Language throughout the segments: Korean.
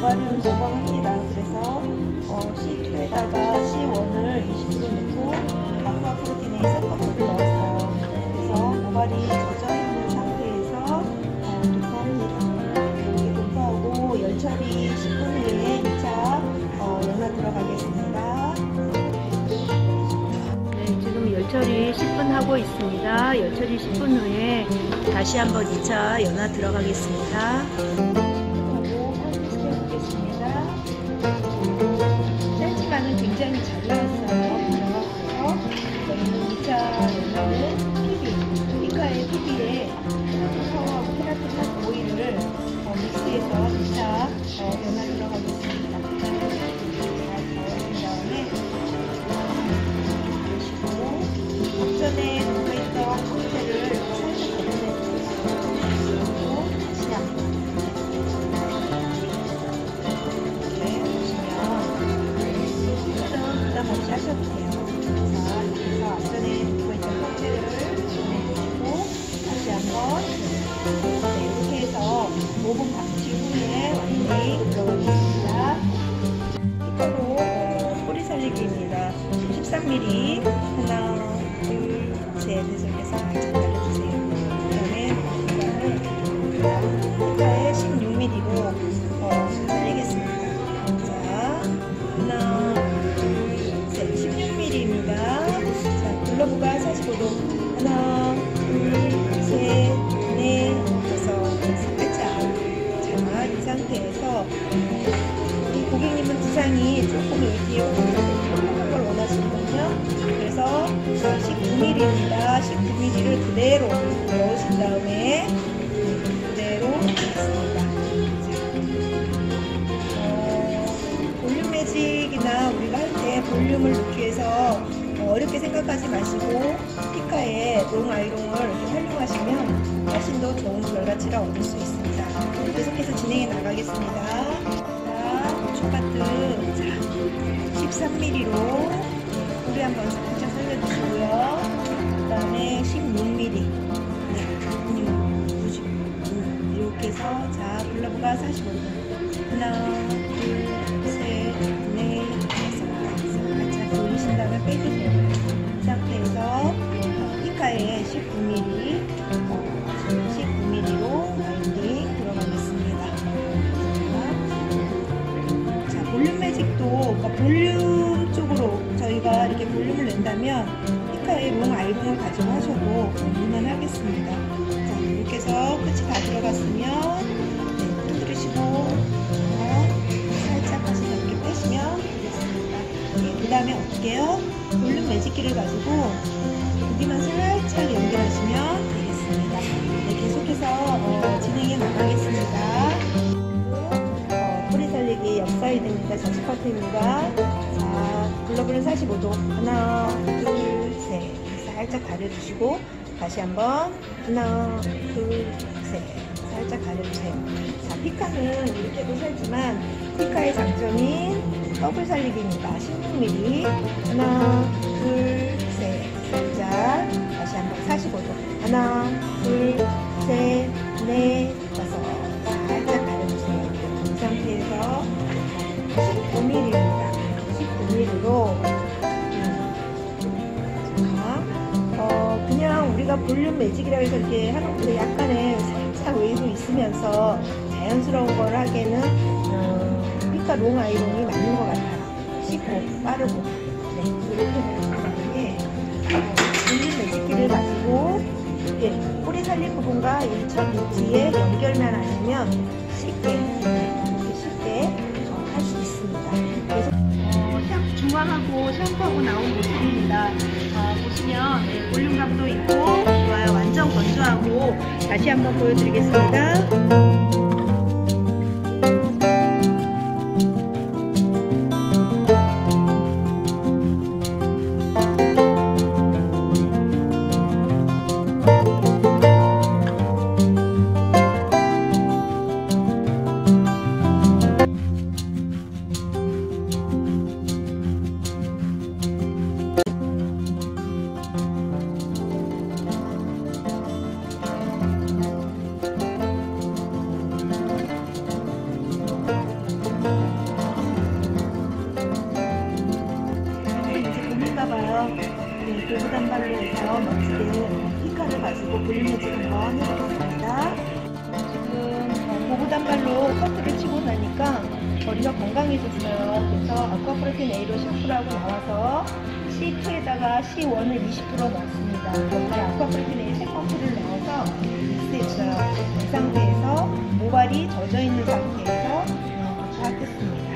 고발은 적용합니다. 그래서 C2에다가 C1을 20% 넣고 아쿠아 프로틴에이서 커플을 넣었어요. 그래서 고발이 젖어 있는 상태에서 도포합니다. 이렇게 도포하고 열 처리 10분 후에 2차 연화 들어가겠습니다. 네, 지금 열 처리 10분 하고 있습니다. 열 처리 10분 후에 다시 한번 2차 연화 들어가겠습니다. 짧지만은 굉장히 잘 나왔어요. 저희는 2차 연화는 피카의 PB에 토마토하고 케라틴 오일을 믹스해서 2차 연화 들어가겠습니다. 잘 저어준 다음에 보시고 앞전에 녹아있던 콩테를 살짝 걷어내주세요. 그리고 다시 한번 부담 없이 하셔도 돼요. 자, 이렇게 해서 앞전에 녹아있던 콩테를 보내주시고 다시 한번 이렇게 해서 5분 박치 후에 완전히 들어가겠습니다. 피카로 뿌리 살리기입니다. 13mm 하나, 둘, 셋 해서 이렇게 살짝 날려주세요. 그 다음에 피카에 16mm로 살리겠습니다. 자, 하나, 둘, 셋, 16mm입니다. 자, 글러브가 45도. 하나, 둘, 셋, 넷, 다섯, 살짝. 자, 이 상태에서 이 고객님은 두상이 조금 여기에 평평한 걸 원하시는군요. 그래서 19mm입니다. 19mm를 그대로 넣으신 다음에 그대로 넣습니다. 볼륨 매직이나 우리가 할 때 볼륨을 넣기 위해서 어렵게 생각하지 마시고 피카의 롱 아이롱을 이렇게 활용하시면 훨씬 더 좋은 결과치를 얻을 수 있습니다. 계속해서 진행해 나가겠습니다. 자, 고춧가루 13mm로 뿌리 한번 살짝 살려주시고요. 그 다음에 16mm 이렇게 해서 자, 글러브가 45도. 하나, 둘, 셋, 넷, 다섯, 살짝 돌리신 다음에 빼주세요. 이 상태에서 피카에 19mm로 와인딩 들어가겠습니다. 자, 볼륨 매직도 그러니까 볼륨 쪽으로 저희가 이렇게 볼륨을 낸다면 피카의 롱 아이롱을 가지고 하셔도 무난하겠습니다. 자, 이렇게 해서 끝이 다 들어갔으면 흔들으시고 살짝 다시 이렇게 빼시면 되겠습니다. 그 다음에 어떻게 해요? 볼륨 매직기를 가지고 여기만 살짝 연결하시면 되겠습니다. 네, 계속해서 진행해 나가겠습니다. 뿌리 살리기 옆사이드입니다. 저스커트입니다. 자, 글러브는 45도. 하나, 둘, 셋. 살짝 가려주시고 다시 한번 하나, 둘, 셋. 살짝 가려주세요. 자, 피카는 이렇게도 살지만 피카의 장점인 더블 살리기입니다. 16mm 하나, 둘, 셋. 살짝 다시 한번 45도. 하나, 둘, 셋, 넷, 다섯. 살짝 가려주세요. 이 상태에서 19mm입니다. 19mm로 그냥 우리가 볼륨 매직이라고 해서 이렇게 하는 것보다 약간의 살짝 웨이브 있으면서 자연스러운 걸 하기에는 피카 롱 아이롱이 맞는 것 같아요. 쉽고 빠르고. 네, 이렇게 볼륨 매직기를 가지고 이렇게 뿌리 살릴 부분과 이 첫 위치에 연결만 아니면 쉽게 할 수 있습니다. 그래서 중화하고 샴푸하고 나온 모습입니다. 보시면 볼륨감도 있고 좋아요. 완전 건조하고 다시 한번 보여드리겠습니다. 볼륨 매직 한번 해보겠습니다. 지금 고무 단발로 커트를 치고 나니까 머리가 건강해졌어요. 그래서 아쿠아프로틴 에이로 샴푸라고 나와서 C2에다가 C1을 20% 넣었습니다. 여기에 아쿠아프로틴 에이 3펌프를 넣어서 믹스했어요. 이 상태에서 모발이 젖어있는 상태에서 부탁했습니다.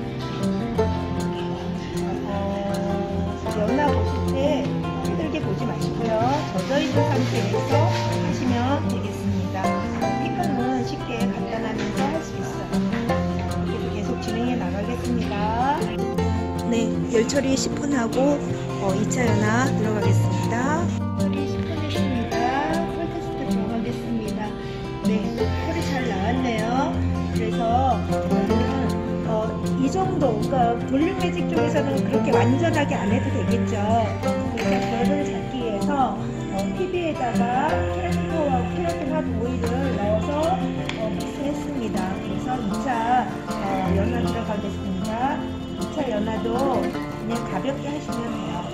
연화 보실 때 힘들게 보지 마시고요. 젖어있는 상태에서 하시면 되겠습니다. 피크는 쉽게 간단하면서 할 수 있어요. 그래서 계속 진행해 나가겠습니다. 네, 열처리 10분 하고 2차 연화 들어가겠습니다. 열처리 10분 했습니다. 털 테스트 들어가겠습니다. 네, 털이 잘 나왔네요. 그래서 이 정도, 그러니까 볼륨 매직 쪽에서는 그렇게 완전하게 안 해도 되겠죠. 그래서 결을 잡기 위해서 PB에다가 케라틴하고 케라틴 핫 오일을 넣어서 믹스했습니다. 그래서 2차 연화 들어가겠습니다. 2차 연화도 그냥 가볍게 하시면 돼요.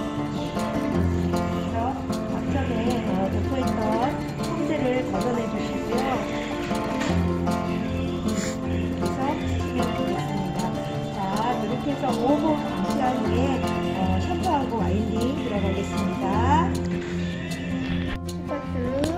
그래서 앞전에 도포했던 솜들을 걷어내 주시고요. 이렇게 해서 5분 감시한 후에 샴푸하고 와인딩 들어가겠습니다. 스타트.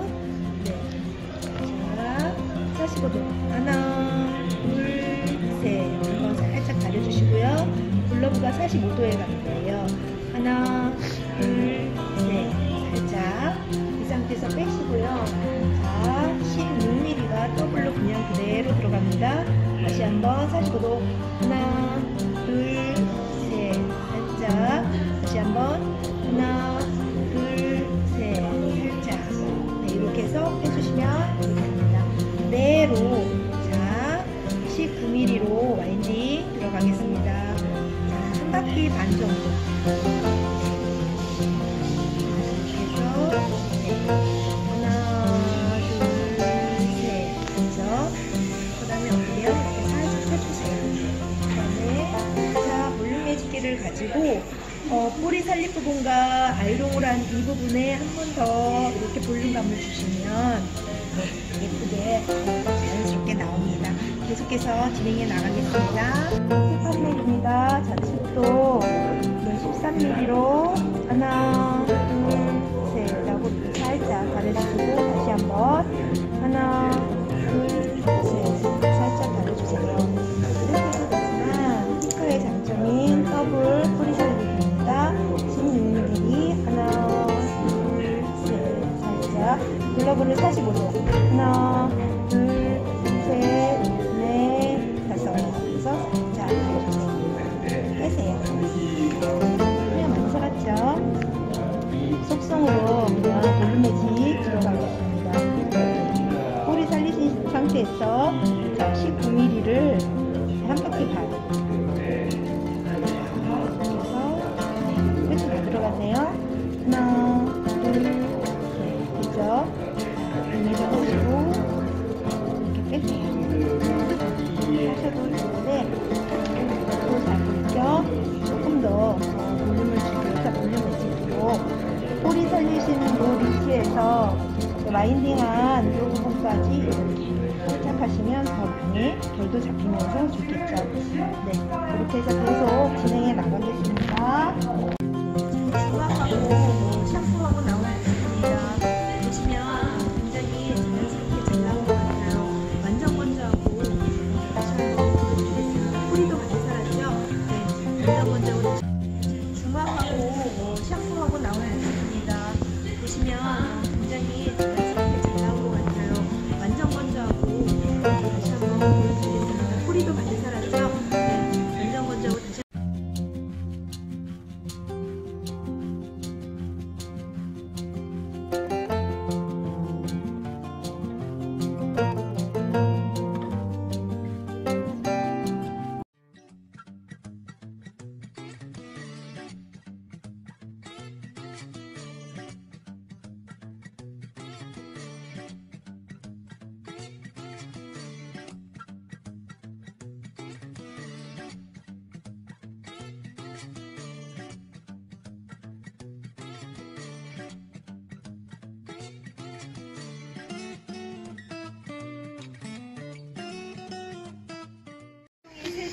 네. 자, 45도. 하나, 둘, 셋. 한번 살짝 가려주시고요. 글러브가 45도에 가는 거예요. 하나, 둘, 셋. 살짝. 이 상태에서 빼시고요. 자, 16mm가 더블로 그냥 그대로 들어갑니다. 다시 한번 45도. 하나, 둘, 셋. 살짝. 다시 한번. 하나, 둘, 셋. 살짝. 네, 이렇게 해서 해주시면 되겠습니다. 그대로. 자, 19mm로 와인딩 들어가겠습니다. 자, 한 바퀴 반 정도. 이렇게 해서. 네. 하나, 둘, 셋. 그죠? 그 다음에 어디요? 이렇게 살짝 펴주세요. 를 가지고 뿌리 살립 부분과 아이롱을 이 부분에 한 번 더 이렇게 볼륨감을 주시면 예쁘게 자연스럽게 나옵니다. 계속해서 진행해 나가겠습니다. 힙합맨입니다. 자, 팁도 13mm로 하나, 둘, 셋 하고 살짝 가려주시고 다시 한번 하나, 둘, 셋 살짝 가려주세요. 장점인 더블 뿌리 살리기입니다. 16mm 하나, 둘, 셋 살짝 글러브를 45도 하나, 둘, 셋, 넷, 다섯 그래서 살짝 빼세요. 그냥 많이 살았죠? 속성으로 그냥 볼륨 매직 들어가겠습니다. 뿌리 살리신 상태에서 19mm를 한 바퀴 반 들어가세요. 하나, 둘, 셋. 됐죠? 여기서 보시고 이렇게 빼세요. 하셔도 되는데 또 잘 보이죠? 조금 더 볼륨을 주고 볼륨을 주고 뿌리 살리시는 이 위치에서 와인딩한 이 부분까지 이렇게 살짝 하시면 더 많이 결도 잡히면서 좋겠죠? 네, 이렇게 해서 계속 진행해 나가겠습니다. 샴푸하고 나오는 제품입니다. 보시면 굉장히 자연스럽게 잘 나온 것 같아요. 완전 건조하고 다시 한번 보여드리겠습니다. 뿌리도 많이 살았죠? 네, 완전 건조하고 중화하고 샴푸하고 나오는 제품입니다. 보시면 굉장히 자연스럽게 잘 나온 것 같아요. 완전 건조하고 다시 한번 보여드리겠습니다. 뿌리도 많이 살았죠? 네, 완전 건조하고 다시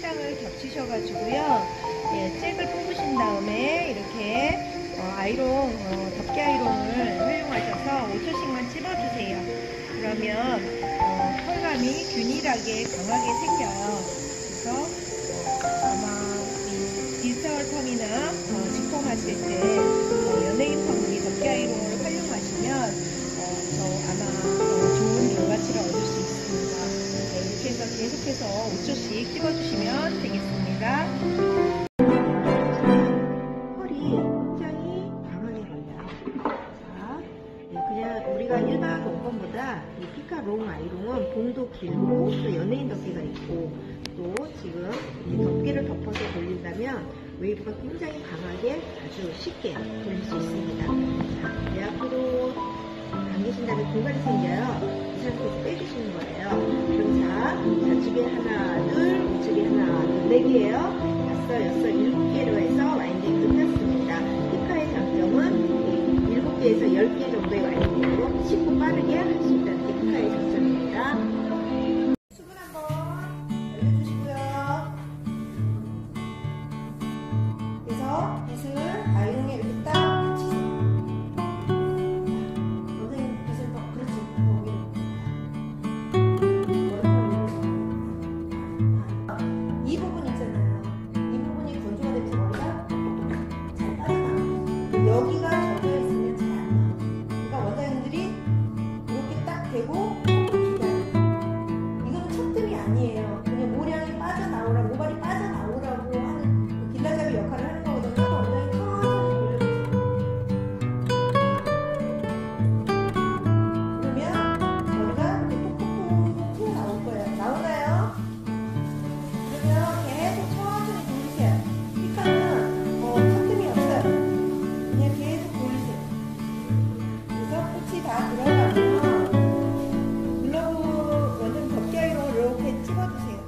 장을 겹치셔가지고요. 예, 잭을 뽑으신 다음에 이렇게 덮개 아이롱을 활용하셔서 5초씩만 찝어주세요. 그러면 컬감이 균일하게 강하게 생겨요. 그래서 아마 이 디지털 텀이나 직봉하실 때 연예인 텀이 덮개 아이롱을 활용하시면 아마 좋은 결과치를 얻을 수 있습니다. 네, 이렇게 해서 계속해서 5초씩 찝어주시면 되겠습니다. 컬이 굉장히 강하게 걸려요. 자, 네, 그냥 우리가 일반 원건보다 이 피카 롱 아이롱은 봉도 길고 또 연예인 덮개가 있고 또 지금 이 덮개를 덮어서 돌린다면 웨이브가 굉장히 강하게 아주 쉽게 돌릴 수 있습니다. 자, 내 앞으로 당기신 다음에 공간이 생겨요. 이 상태에서 빼주시는 거예요. 그럼 자, 좌측에 하나, 둘, 우측에 하나, 둘, 4개예요. 5, 6, 7개로 해서 와인딩이 끝났습니다. 피카의 장점은 7개에서 10개 정도의 와인딩으로 쉽고 빠르게 할 수 있다는 게 피카의 장점입니다. 수분 한번 열려주시고요. 그래서 빗을 아이롱에 이렇게 딱 붙이세요. 이 부분 있잖아요. 이 부분이 건조가 되면서 머리가 잘 빠져나와요. 여기가 젖어 있으면 잘 안 나와요. 그러니까 원장님들이 이렇게 딱 대고 기다려요. 이거는 척뜸이 아니에요. 그냥 모량이 빠져나오라고, 모발이 빠져나오라고 하는 그 길라잡이 역할을 하는 거거든요. 원장님 천천히 돌려주세요. 그러면 머리가 이렇게 톡톡톡 튀어나올 거예요. 나오나요? 계속 천천히 돌리세요. 피카는 척뜸이 없어요. 그냥 계속 돌리세요. 그래서 끝이 다 들어가면 글러브 완전 덮개 아이롱을 이렇게 찍어주세요.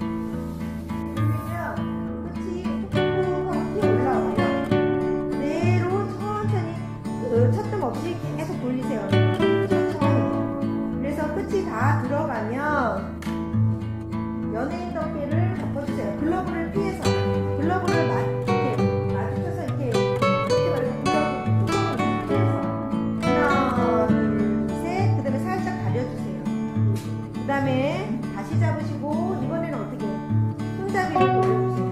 그러면 끝이 톡톡하고 튀어 올라와요. 그대로 천천히 척뜸 없이 계속 돌리세요. 천천히. 그래서 끝이 다 들어가면 연예인 덮개를 덮어주세요. 글러브를 피해서 글러브를 이렇게 마주쳐서 이렇게 말고 글러브 뚜껑을 피해서 하나, 둘, 셋. 그 다음에 살짝 가려주세요. 그 다음에 다시 잡으시고 이번에는 어떻게 손잡이를 돌려주세요.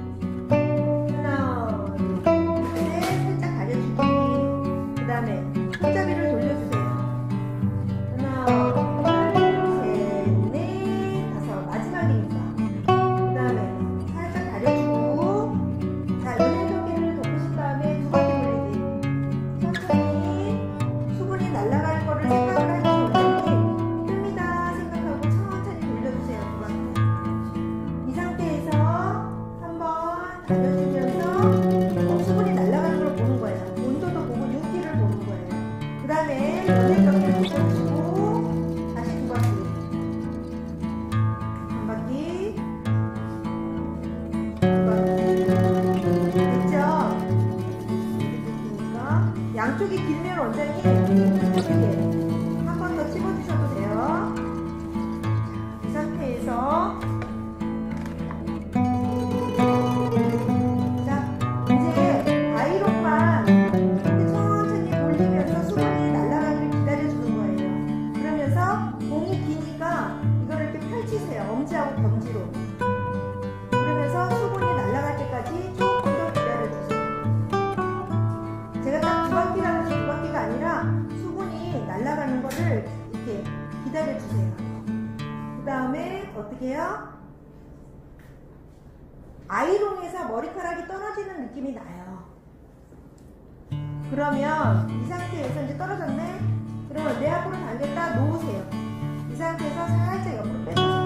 하나, 둘, 셋. 살짝 가려주기. 그 다음에 손잡이를 돌려주세요. 하나, 알려주면서 수분이 날아가는 걸 보는 거예요. 온도도 보고 윤기를 보는 거예요. 그 다음에 연예인 덮개를 붙여주시고 다시 2바퀴 한 바퀴 2바퀴 됐죠? 이렇게 양쪽이 길면 원장님 한 번 더 찝어주셔도 돼요. 이 상태에서 엄지하고 검지로 그러면서 수분이 날아갈 때까지 조금 더 기다려주세요. 제가 딱 2바퀴라고 해서 2바퀴가 아니라 수분이 날아가는 거를 이렇게 기다려주세요. 그 다음에 어떻게 해요? 아이롱에서 머리카락이 떨어지는 느낌이 나요. 그러면 이 상태에서 이제 떨어졌네? 그러면 내 앞으로 당겼다 놓으세요. 이 상태에서 살짝 옆으로 빼주세요.